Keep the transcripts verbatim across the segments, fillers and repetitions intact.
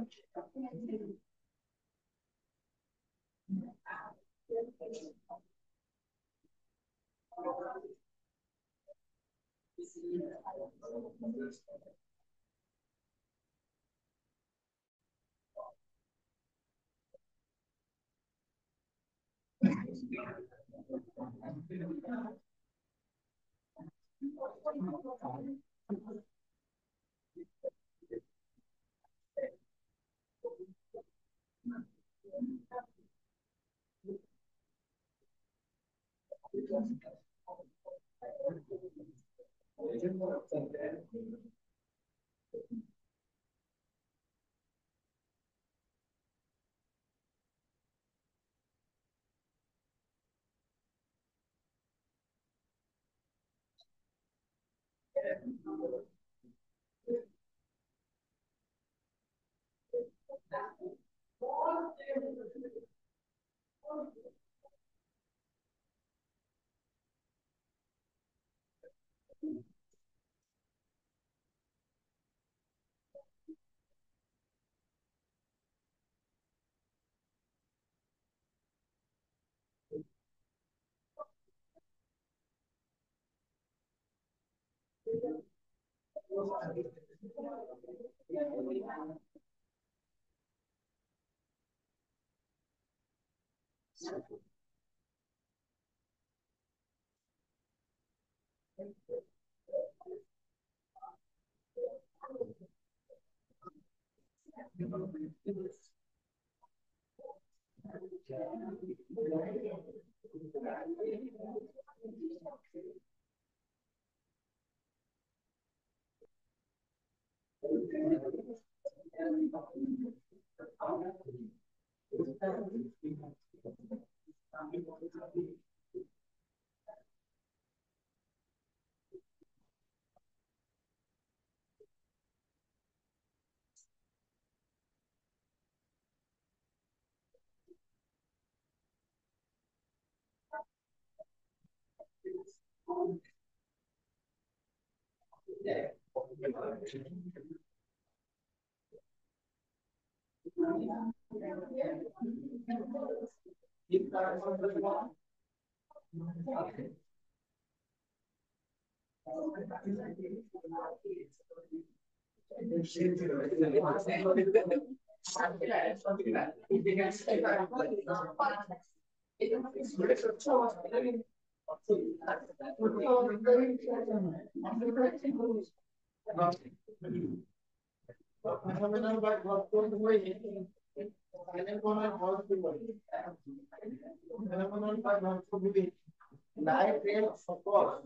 Light rain support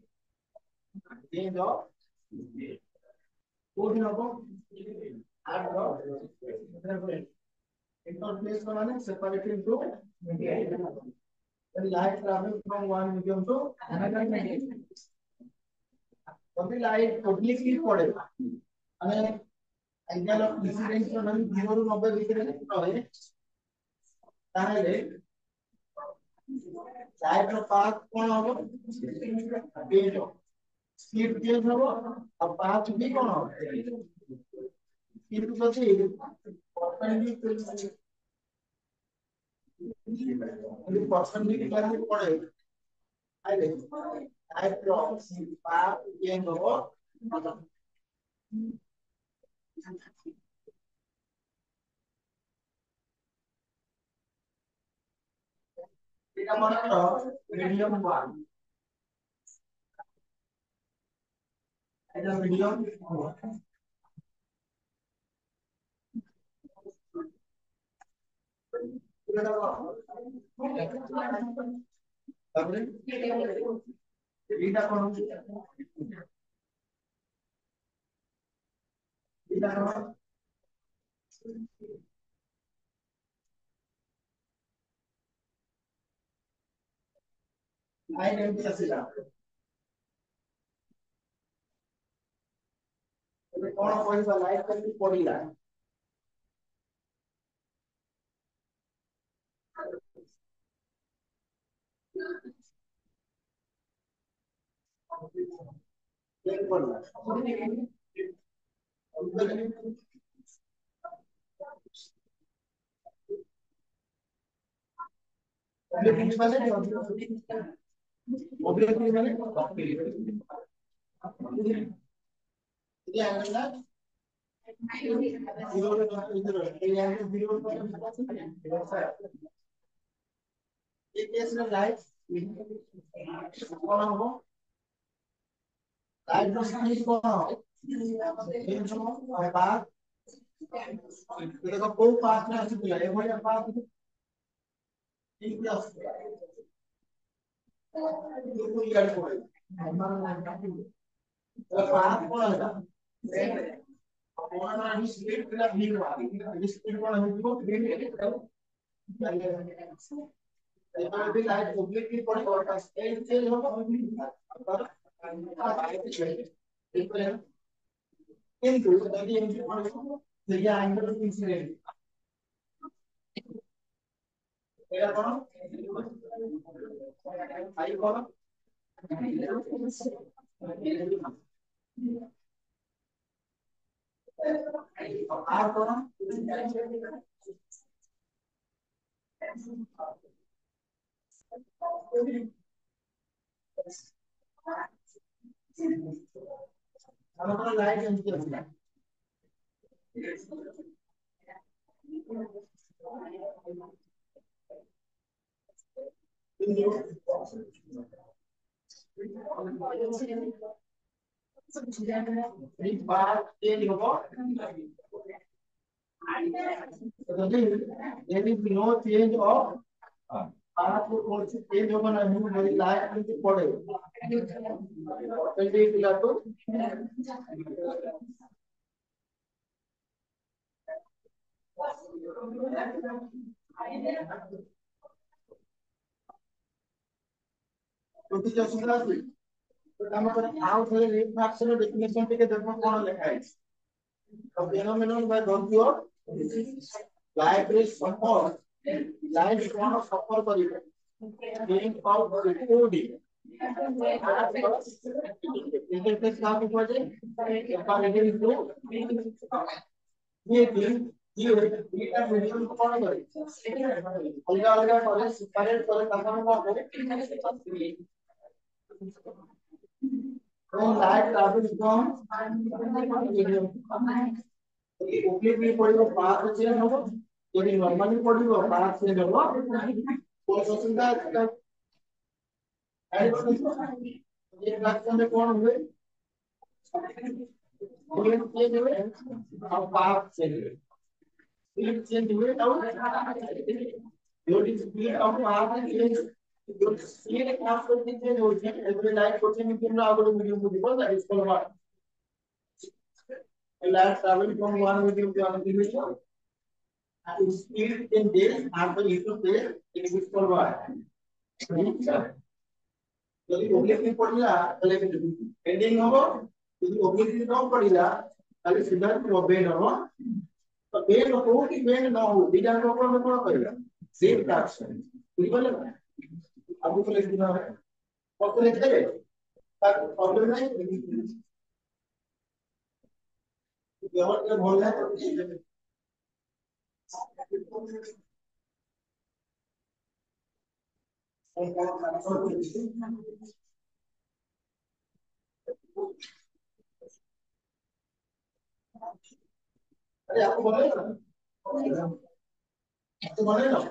change of code number and the interface one is separated into the light travel from one medium to another medium. But light obliquely पड़ेगा. हमें angle of incidence में हम zero to नब्बे degree रखना है. ताहले light का path कौन होगा? change हो. Speed change होगा. अब path भी कौन होगा? Speed तो सही. Perpendicular. ये perpendicular भी पड़ेगा. आइए. Light cross path change होगा. Kita mana medium one. Ada medium one. Kita apa? Kita apa? I am the assistant. The corner point is a light can be forty line. obliquely মানে obliquely মানে এই অ্যাঙ্গেলটা zero এই angle zero এই কেসে light কোন হবে light রশ্মি কোন হবে এই সময় পাঁচ দেখো কোন পাঁচ না আছে বলে এবারে পাঁচ ঠিক আছে দুটো ইয়ার করে पाँच कोण आहे कोणाला ही स्पीड तिला भीड वाढली ही स्पीड कोण आहे तो भीड त्याच्यामध्ये लाईट ऑब्लिकली पण करतात स्केल चेंज होतो কিন্তু যদি এমনি করে সেই অ্যাঙ্গেল ইনসিডেন্ট এটা কোন আই কোন আর কোন আমরা লাইট চেঞ্জ করছি एक बार चेंज होगा there is no change of path को कौन से चेंज होगा ना नहीं मेरी लाइट में से पड़े perpendicular to तो किस सुविधा है तो हम अगर आओ थोड़े रिफ्रैक्शन और डेफिनेशन के देखो कौन लिखा है तो phenomenon by Dolbeau light rays support light कोण सफर करिवे being of two D interface का पूछे कंपैरेटिव टू ये दिन ये बीटा मीडियम कौन करे अलग अलग करे सेपरेट करे तब हम को when light travels from medium obliquely पड़िबो पाथ चेंज होबो यदि नॉर्मली पड़िबो पाथ चेंज होबो कोन सुविधा ऐड ये रिएक्शन में कौन हुए ये चेंज हुए और पाथ चेंज हुए स्पीड चेंज हुए और जो स्पीड ऑफ पाथ चेंज जो स्पीड ऑफ चेंज होती है एवरी लाइट को चेंज करना आगे मीडियम को दिखो that is called what light travel from one medium to another medium and speed in this and the interface it is called what যদি obliquely পড়িলা তাহলে বেন্ডিং হবে যদি obliquely না পড়িলা তাহলে সিধা বেন্ড হবে তো বেন্ড हो कि बेंड ना हो दिया को ऊपर में कौन करेगा सेम टास्क बिल्कुल अब को लिख देना है और तो लिख दे तब प्रॉब्लम नहीं व्यवहार के बोल रहे हैं अरे आपको बोले ना आपको बोले ना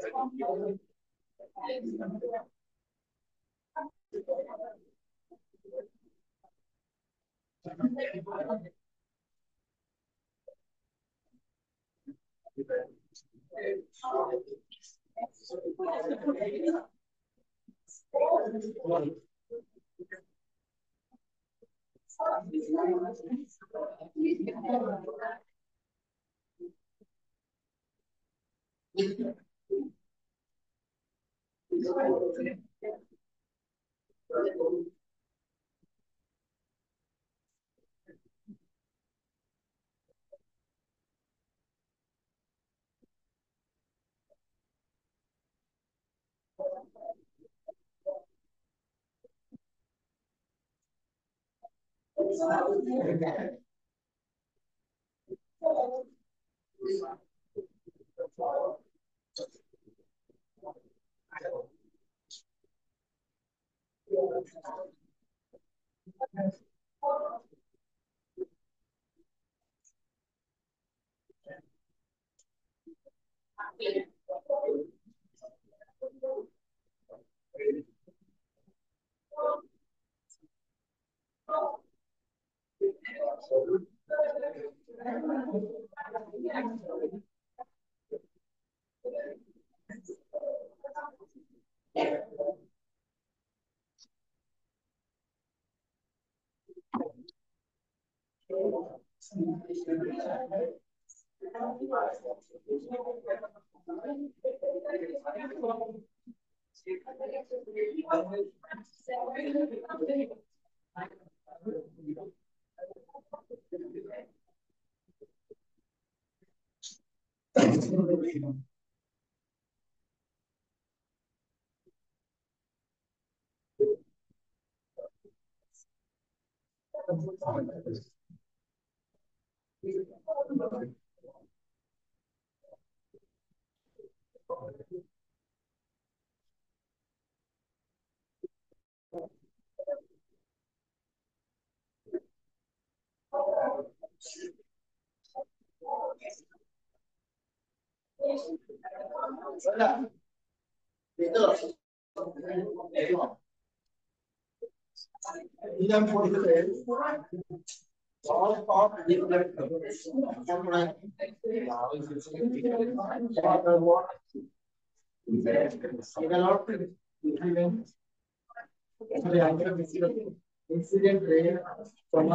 Incident rate from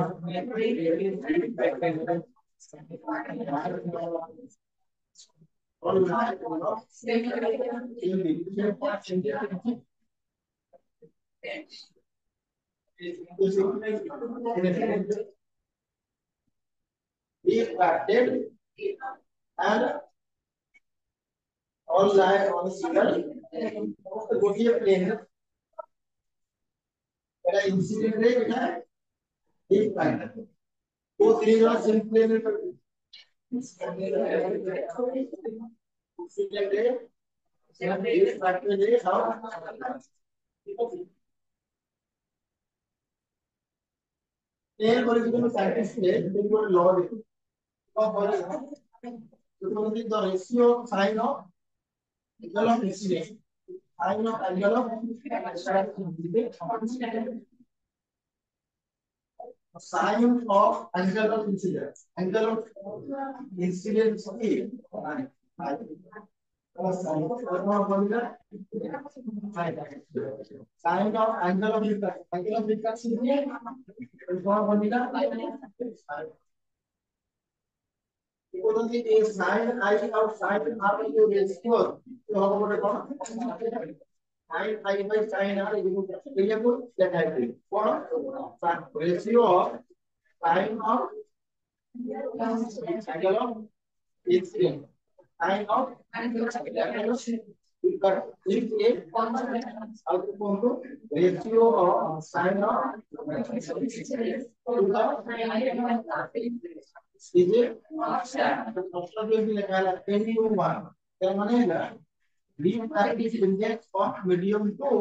refracted and all lie on a single गोटिए प्लेन है एटा इंसिडेंट रे एटा refracted तो थ्री वाला सिंपल प्लेन है incident ray refracted ray how plane परिस्थिति में साइंटिस्ट ने बिल्कुल लॉ देखो तो बोले तो the ratio of sin of angle of incidence sin of angle of sin of angle of incidence angle of incidence is sin of angle of refraction angle of refraction is what बनेगा because the is sin I of sin r into ratio तो हम बोले कौन sin I by sin r equal that I think कौन ratio of sin of angle of incidence sin of angle of but if a outcome to ratio of sin of is it also will be like ten to one then maneगा refractive index of medium to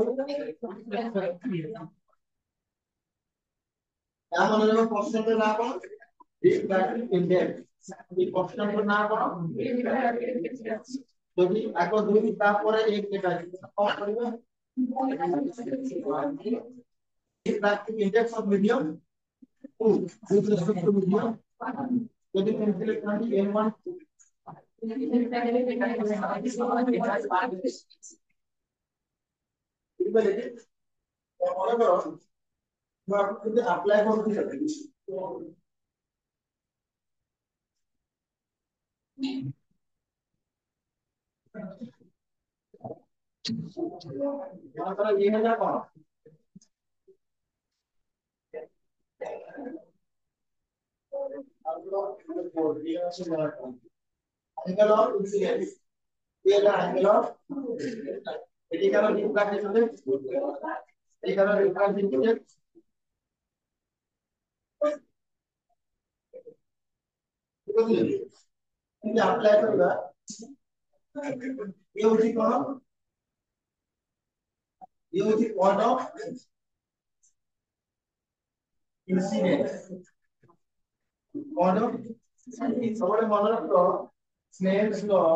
क्या मानेगा question पे ना कौन refractive index ये question पे ना कौन যদি আগে দুই তারপরে এক এটা কম করবে practical index of medium two with respect to medium যদি pencil এখানে n one এবারে মনে করো আমরা যদি অ্যাপ্লাই করতে চাই আমরা এই হাজার কোন angle of incidence ये है angle of এটি কারণ রিফ্রাকশন এই কারণ রিফ্রাকশন কিন্তু অ্যাপ্লাই করবা ये হচ্ছে কোন ये হচ্ছে point of incidence point of সবাই মনে রাখো Snell's law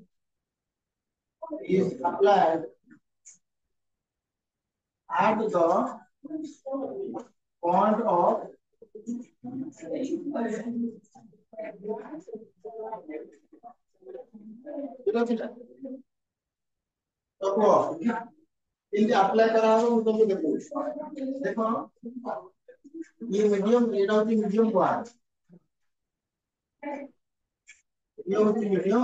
is applied at the point of तो इनके अप्लाई करा हो तो देखो देखो ये medium red of the medium one ये होती मीडियम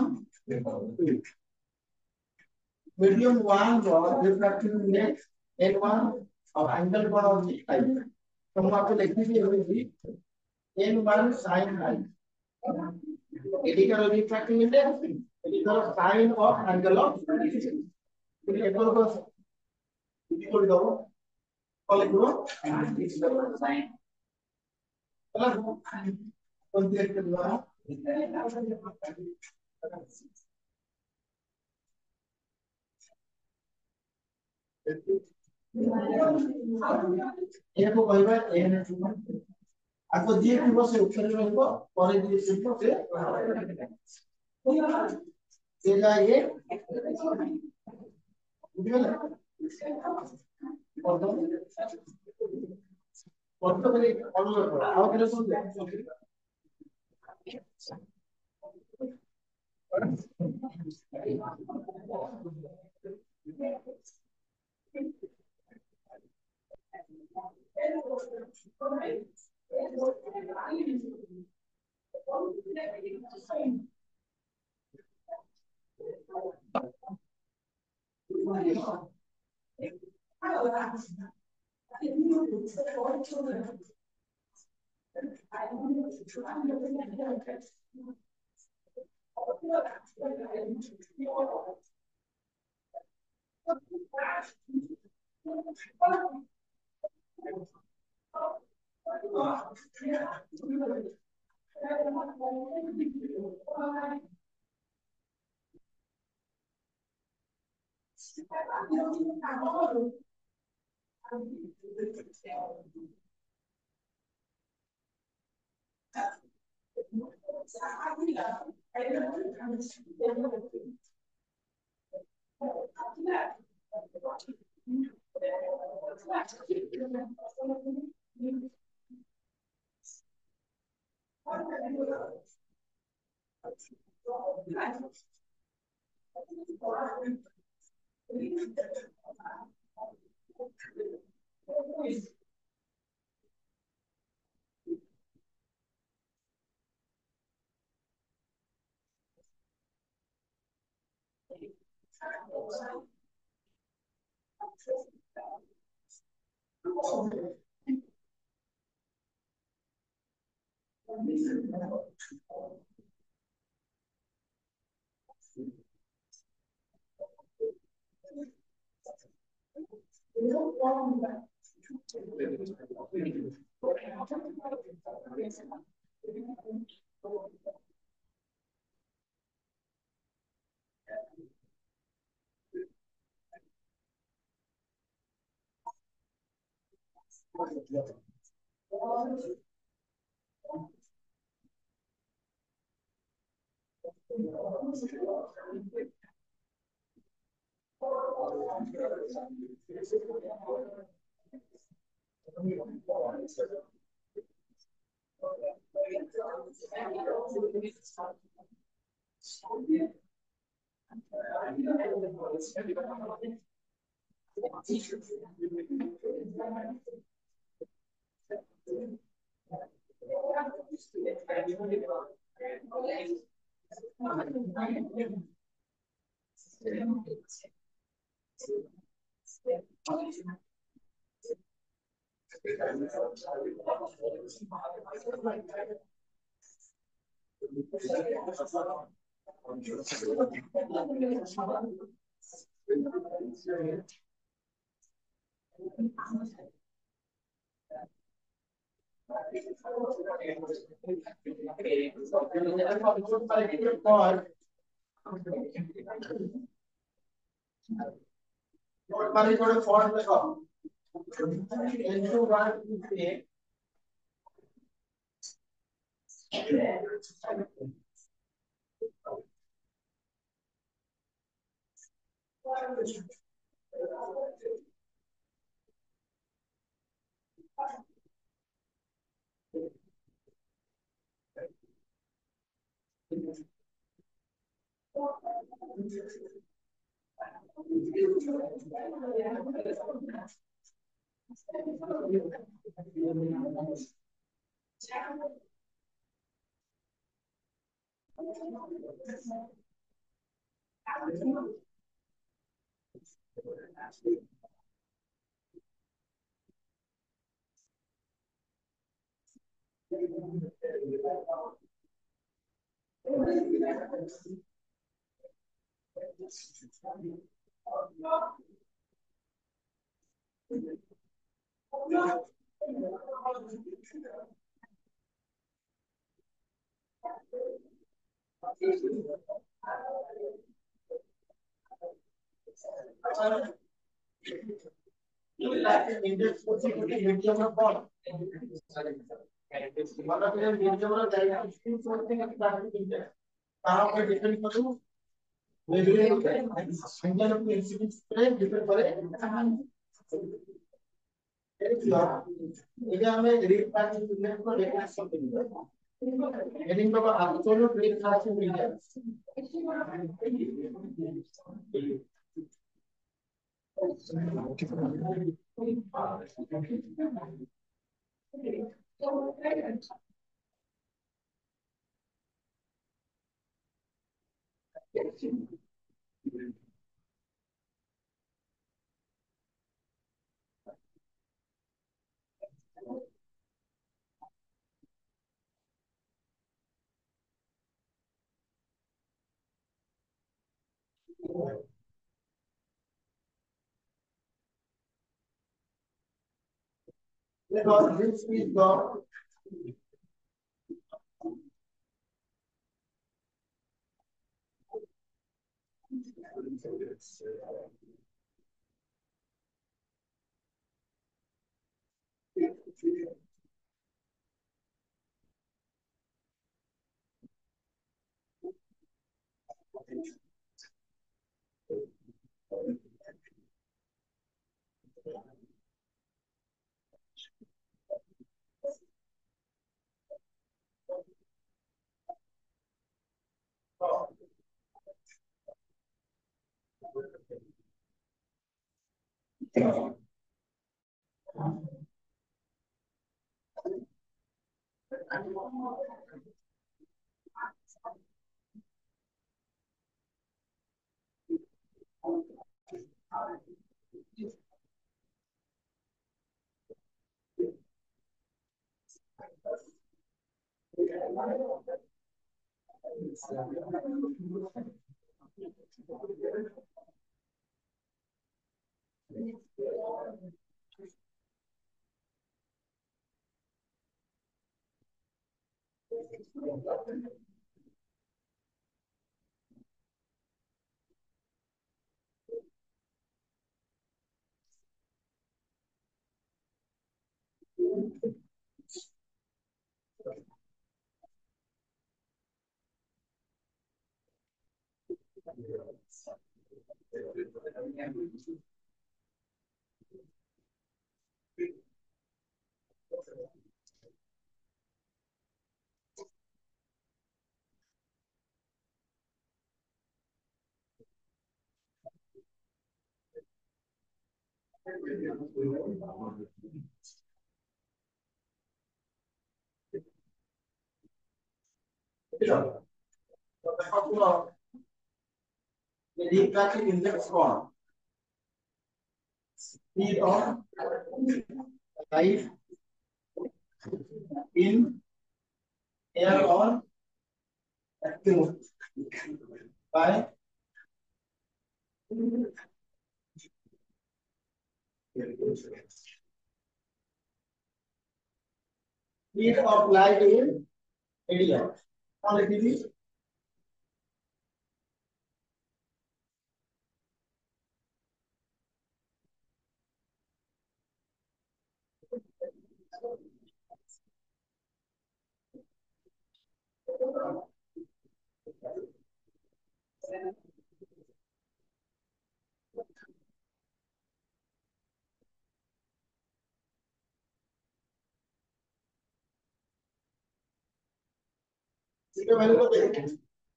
मीडियम वन जो रिफ्रैक्टिव इंडेक्स n one और एंगल पर ऑफ आई तो हम आपको लिखने की होगी n one sin i एडी का रिफ्रैक्टिव इंडेक्स एडी का साइन ऑफ एंगल ऑफ तो ये को इक्वल दो कॉल करो साइन चलो कौन सी एक द्वारा ଏହାକୁ କହିବା n ଆକୁ ଯିଏ ଥିବ ସେ ଉପରେ ରହିବ ପରେ ଯିଏ ଥିବ ସେ ସେଟା ଇଏ ବୁଝିଗଲା ପଦ ପଦ ମାନେ ଅନୁରୋଧ ଆଉ କେତେ ଶୁଣିଲେ This is the refractive index कौन speed of light in air or vacuum by speed of light in area कौन लिखी थी ठीक है मैंने तो देखा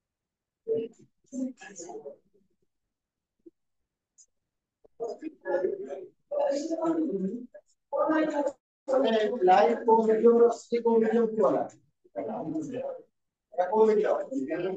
लाइट को मीडियम रस्सी को मीडियम क्यों वाला को मीडियम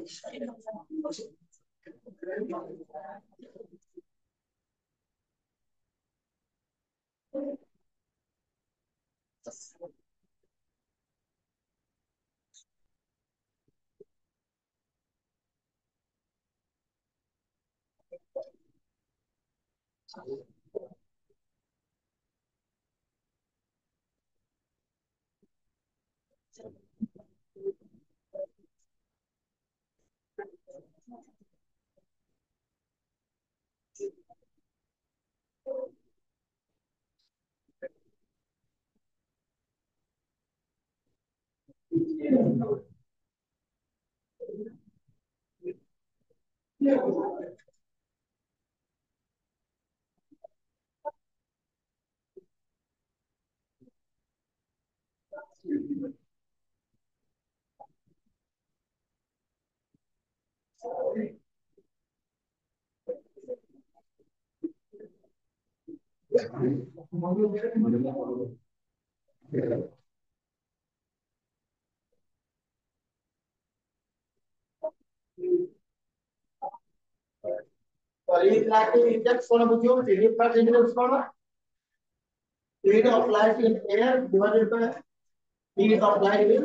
refractive index कौन बुझियो refractive index कौन speed of light in air divided by speed of light in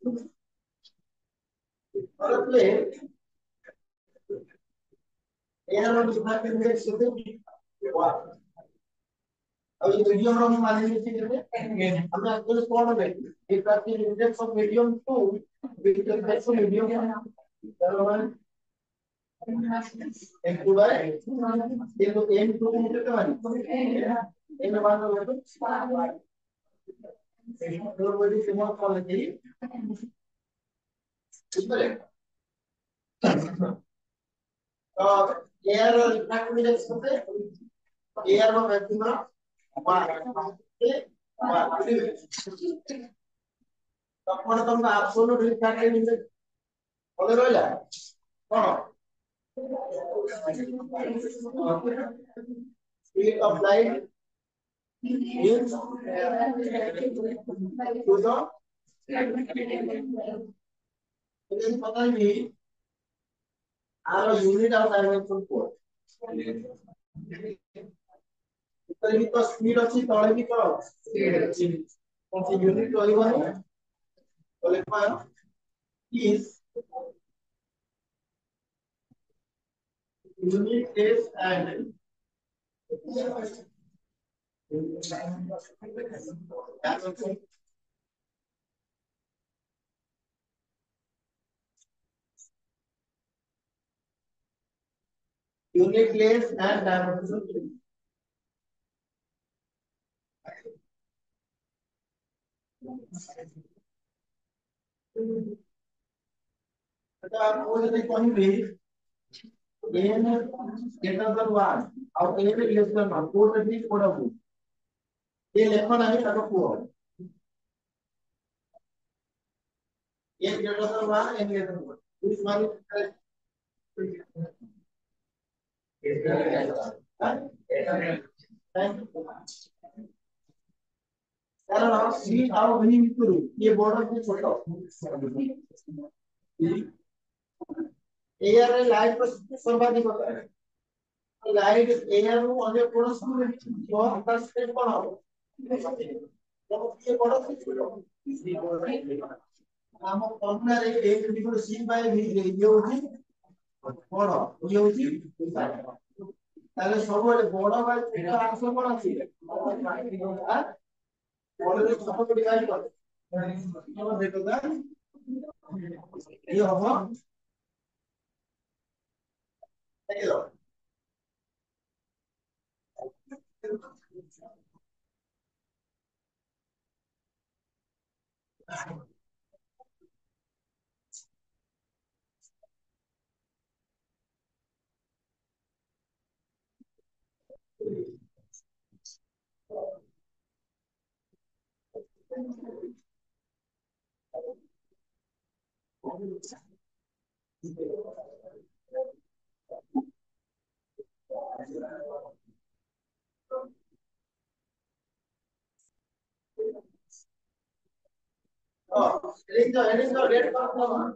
और प्लेन air और refractive index कितने अब ये मीडियम हम मान लीजिए कितने हमने आपको कौन है refractive index of medium to index of medium बराबर m two by m two m two कितने वाली m मान लो तो दो बड़ी सीमा कॉल की ठीक है तो एयर और रिफ्रैक्टिव इंडेक्स होते एयर और वैक्यूम मार के मार तब तुम एब्सोल्यूट रिफ्रैक्टिव इंडेक्स बोले रहला कौन speed of light is to the मुझे पता नहीं आरो यूनिट ऑफ डायमेंशन को इतनी भी तो स्पीड अच्छी तले भी करो स्पीड कौन सी यूनिट रहइबो नहीं तो लिखा is unit is and unit less and dimension अच्छा आप वो यदि कहीं भी n greater than one और n less than one कोड भी कोड हो ये लेखन आहे ताको कोड n greater than one n greater than one which one कारण सी और वही मित्रु ये बॉर्डर से छोटा एयर रे लाइट पर सर्वाधिक होता है लाइट एयर ରୁ ଅନ୍ୟ କୌଣସି ତ ତା ସ୍ପିଡ୍ କଣ ହବ ତ ये बॉर्डर से छोटा ଆମ କର୍ମରେ ଏକ ବିନ୍ଦୁ ସି ବାଇ ଭି ଇଏ ହଉଛି ବଡ ଇଏ ହଉଛି ତାହେଲେ ସବୁବେଳେ ବଡ ବାଇ ଛୋଟ ଆଂଶ କଣ ଅଛି ଆଁ ବଡରେ ଛୋଟ ଡିଭାଇଡ କର ତମ ଦେଖୁଦା ଇଏ ହବ ଦେଖିଲ Oh, heading the heading the red color.